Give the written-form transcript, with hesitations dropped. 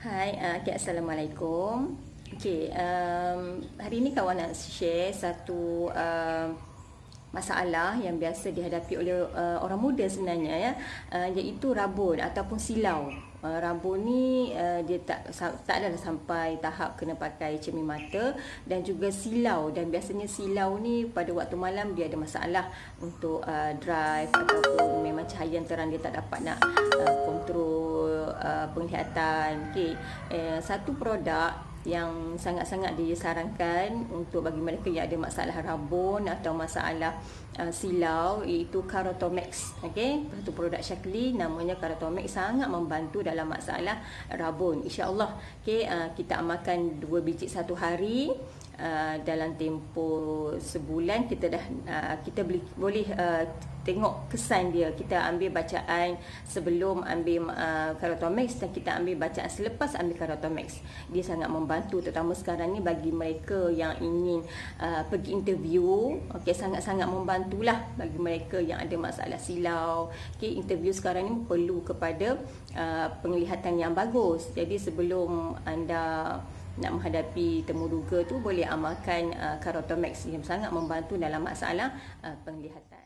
Hai, Assalamualaikum. Hari ini kawan nak share satu masalah yang biasa dihadapi oleh orang muda sebenarnya, ya, iaitu rabun ataupun silau. Rabun ni dia tak ada sampai tahap kena pakai cermin mata, dan juga silau, dan biasanya silau ni pada waktu malam dia ada masalah untuk drive, ataupun memang cahaya yang terang dia tak dapat nak kontrol penglihatan. Satu produk yang sangat-sangat disarankan untuk bagi mereka yang ada masalah rabun atau masalah silau, iaitu Keratomax. Satu produk Shaklee namanya Keratomax, sangat membantu dalam masalah rabun. InsyaAllah kita amalkan 2 biji satu hari. Dalam tempoh sebulan kita boleh tengok kesan dia. Kita ambil bacaan sebelum ambil Keratomax, dan kita ambil bacaan selepas ambil Keratomax. Dia sangat membantu, terutama sekarang ni bagi mereka yang ingin pergi interview. Sangat-sangat membantulah bagi mereka yang ada masalah silau. Interview sekarang ni perlu kepada penglihatan yang bagus. Jadi sebelum anda nak menghadapi temuduga tu, boleh amalkan Keratomax yang sangat membantu dalam masalah penglihatan.